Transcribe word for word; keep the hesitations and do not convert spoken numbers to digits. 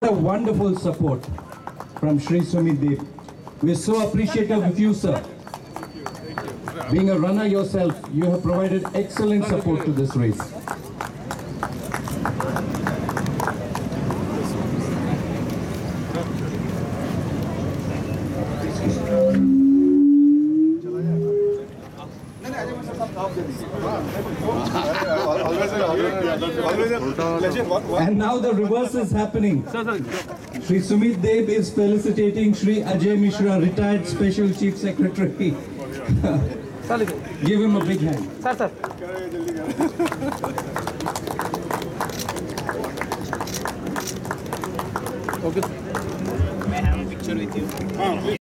a wonderful support from Shri Sumit Dev. We are so appreciative of you, sir. Being a runner yourself, you have provided excellent support to this race. And now the reverse is happening. Shri Sumit Dev is felicitating Shri Ajay Mishra, retired Special Chief Secretary. Give him a big hand. Sir, sir. Okay. May I have a picture with you?